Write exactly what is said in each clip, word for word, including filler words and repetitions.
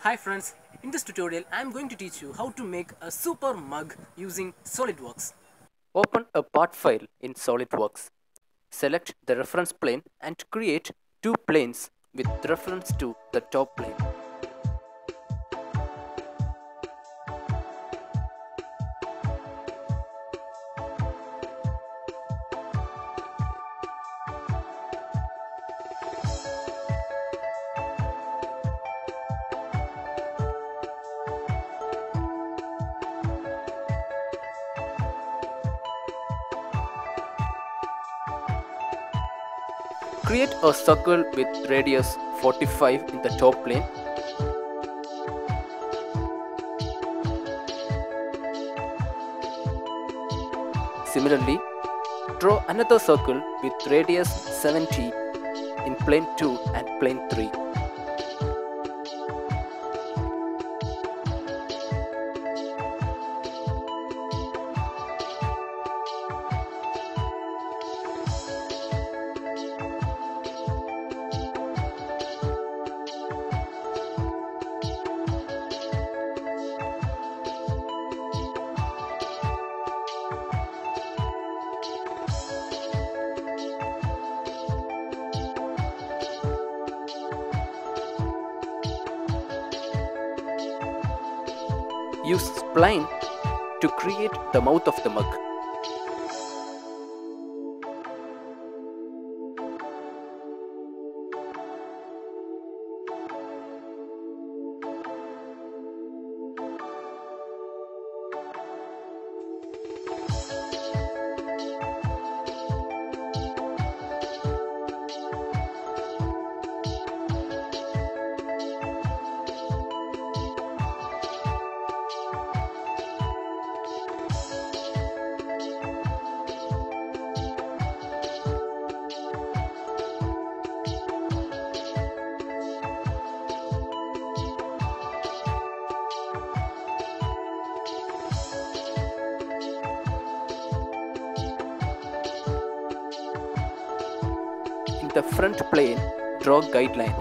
Hi friends, in this tutorial I am going to teach you how to make a super mug using Solidworks. Open a part file in Solidworks. Select the reference plane and create two planes with reference to the top plane. Create a circle with radius forty-five in the top plane. Similarly, draw another circle with radius seventy in plane two and plane three. Use spline to create the mouth of the mug. In the front plane, draw guidelines.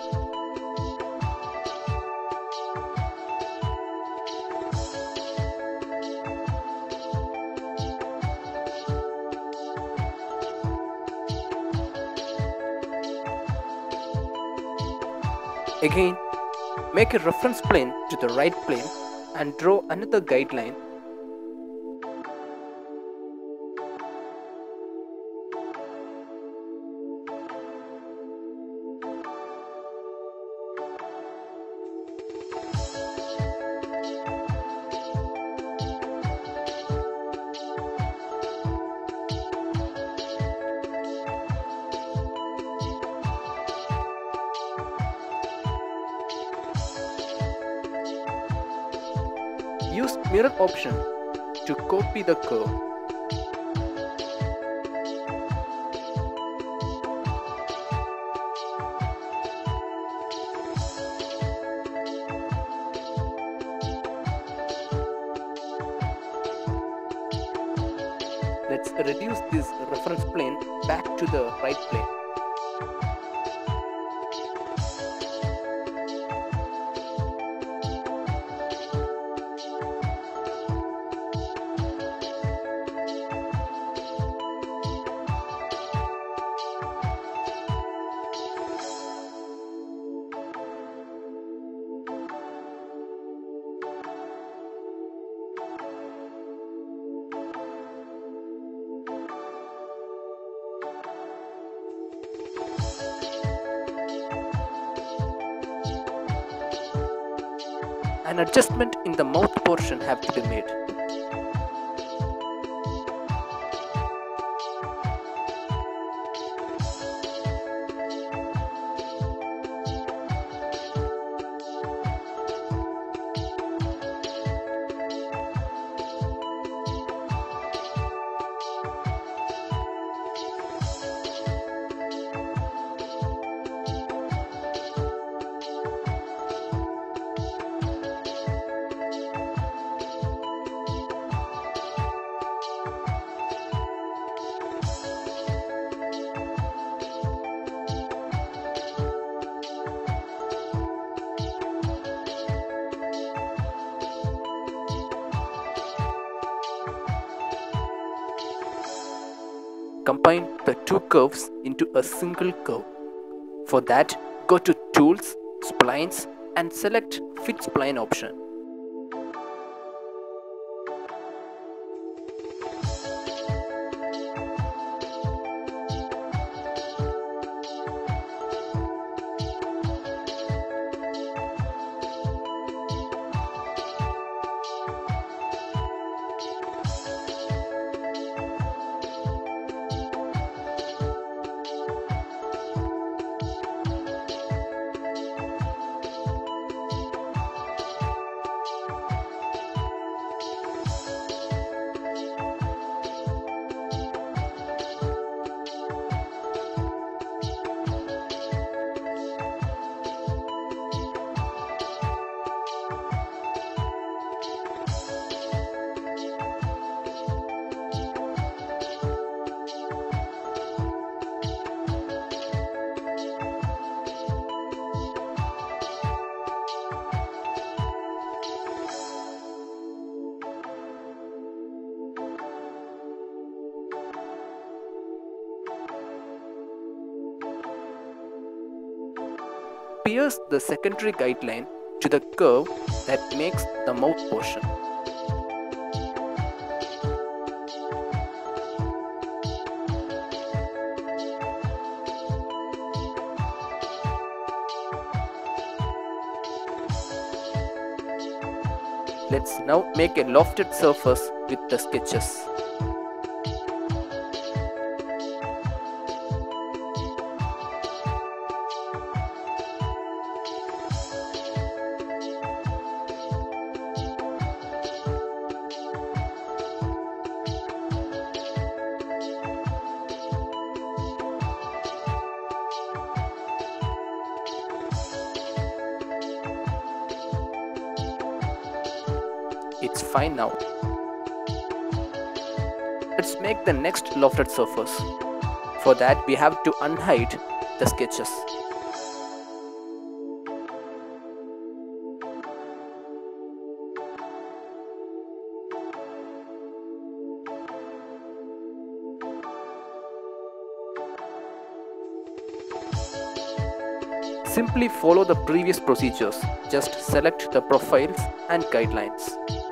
Again, make a reference plane to the right plane and draw another guideline. Use mirror option to copy the curve. Let's reduce this reference plane back to the right plane. An adjustment in the mouth portion have to be made. combine the two curves into a single curve. For that, go to Tools, Splines and select Fit Spline option. Pierce the secondary guideline to the curve that makes the mouth portion. Let's now make a lofted surface with the sketches. It's fine now. Let's make the next lofted surface. For that, we have to unhide the sketches. Simply follow the previous procedures. Just select the profiles and guidelines.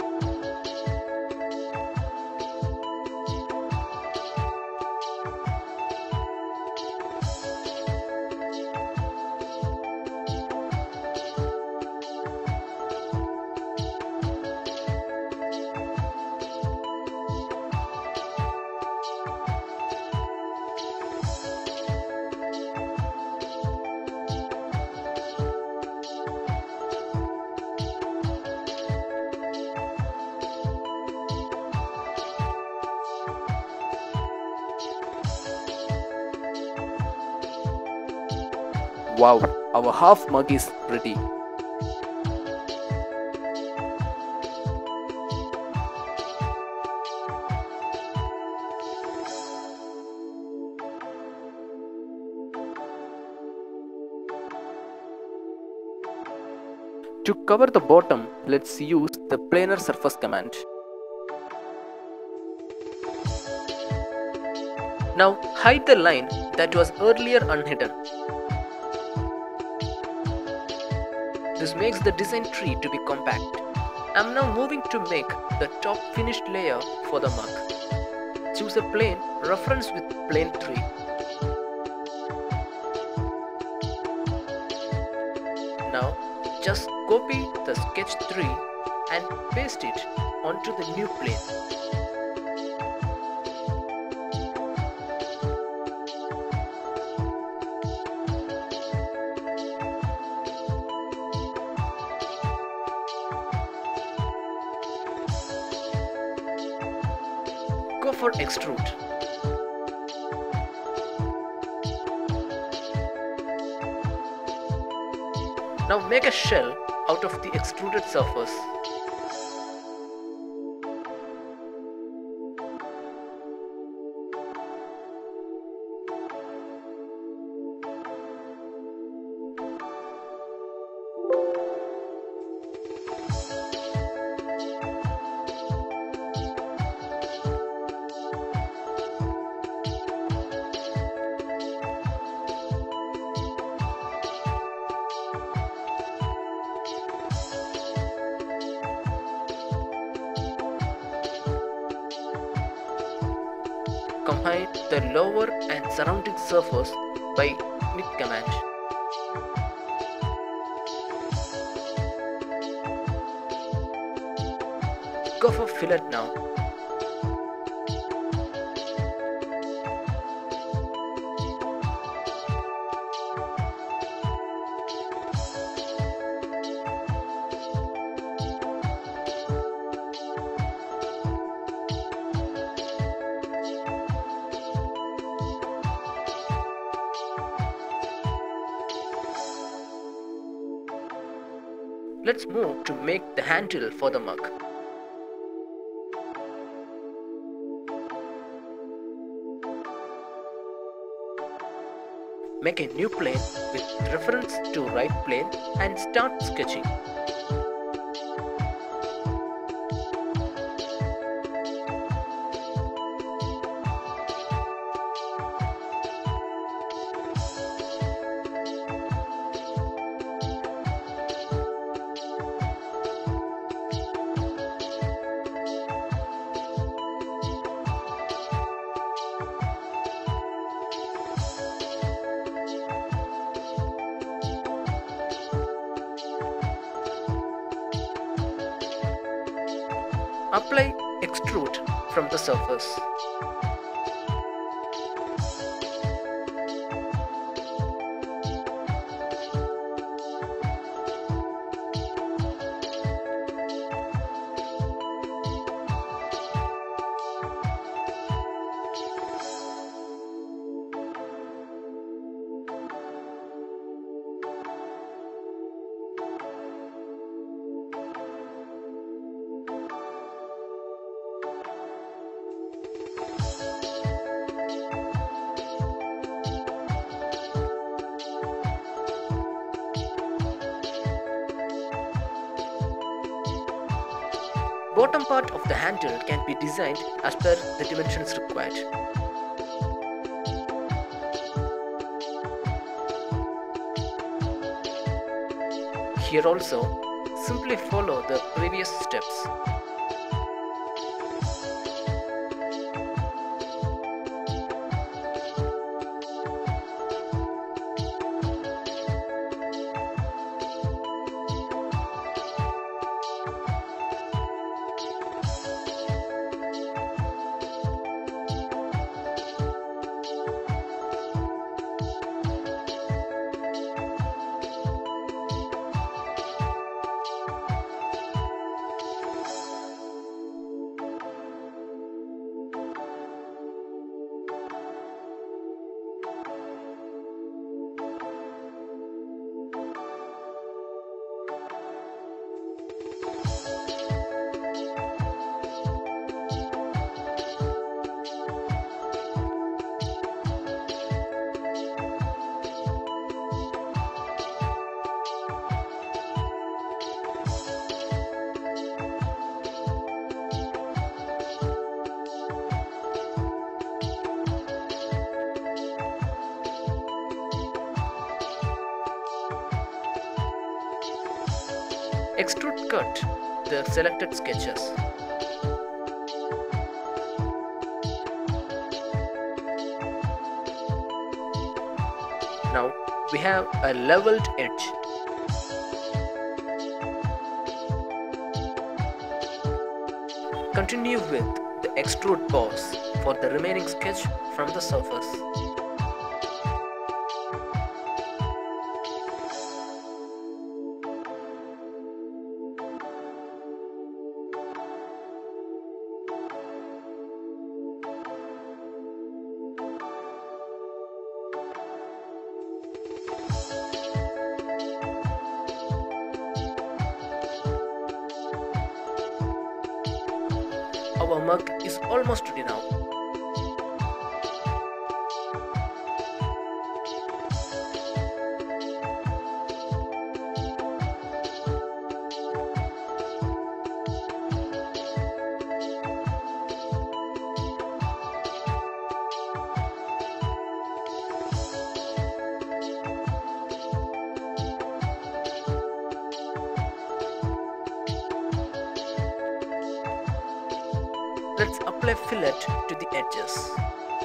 Wow, our half mug is ready. To cover the bottom, let's use the planar surface command. Now hide the line that was earlier unhidden. This makes the design tree to be compact. I'm now moving to make the top finished layer for the mug. Choose a plane reference with plane three. Now just copy the sketch three and paste it onto the new plane. Go for extrude. Now make a shell out of the extruded surface. Combine the lower and surrounding surface by knit command. Go for fillet now. Let's move to make the handle for the mug. Make a new plane with reference to right plane and start sketching. Apply extrude from the surface. Bottom part of the handle can be designed as per the dimensions required. Here also, simply follow the previous steps. Extrude cut the selected sketches. Now we have a leveled edge. Continue with the extrude pause for the remaining sketch from the surface. Our mug is almost ready now. Let's apply fillet to the edges.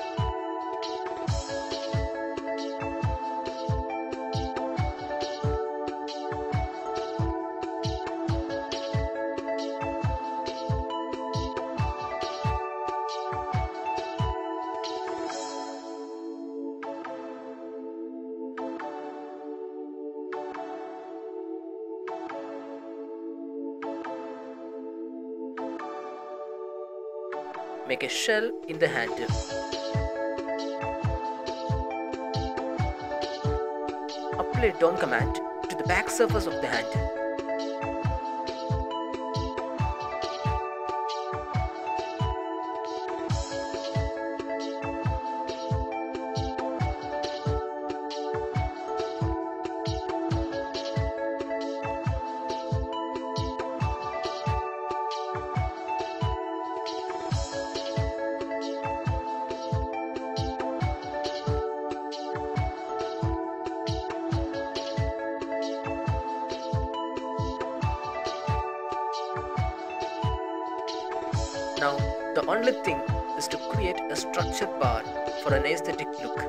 make a shell in the handle. Apply D O M command to the back surface of the handle. Now, the only thing is to create a structured bar for an aesthetic look.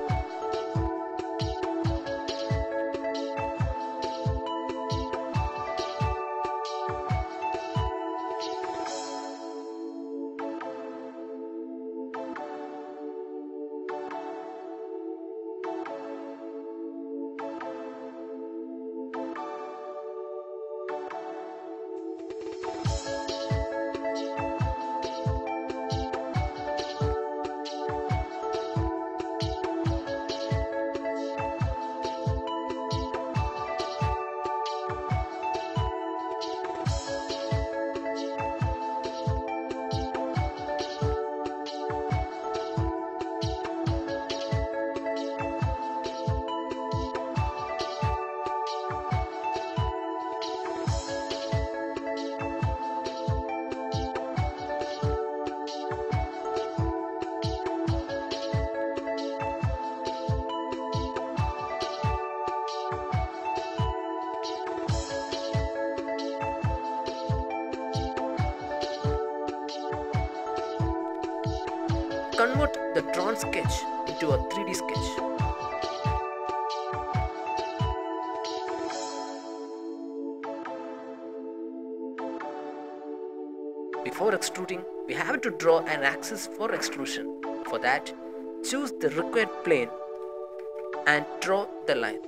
Convert the drawn sketch into a three D sketch. Before extruding, we have to draw an axis for extrusion. For that, choose the required plane and draw the line.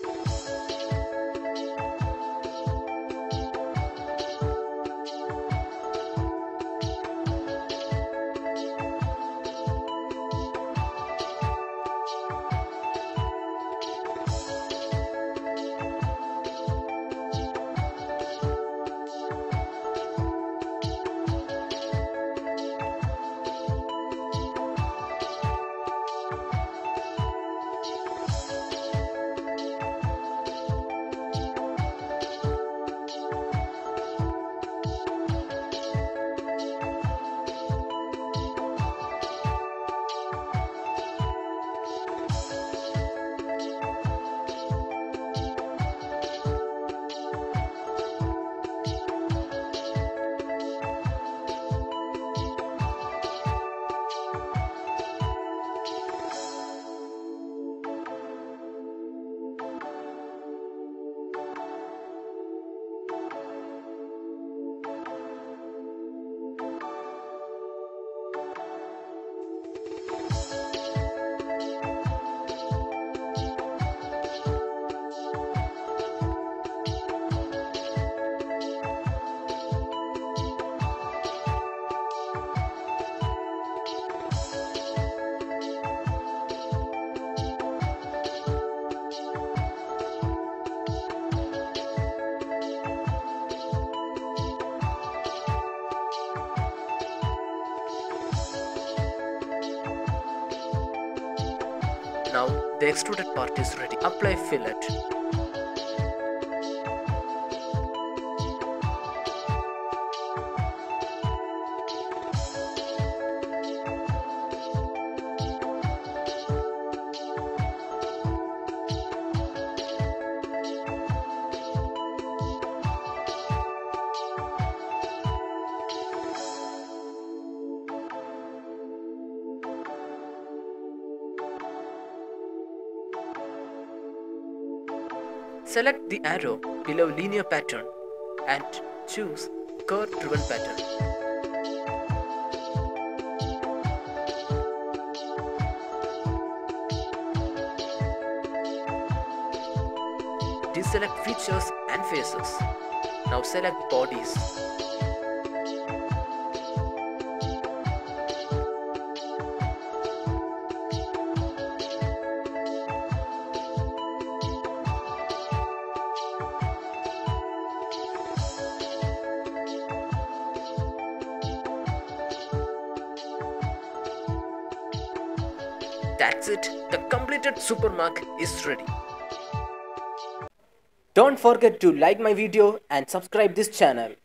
Now the extruded part is ready. Apply fillet. Select the arrow below linear pattern and choose curve driven pattern. Deselect features and faces. Now select bodies. That's it, the completed super mug is ready. Don't forget to like my video and subscribe this channel.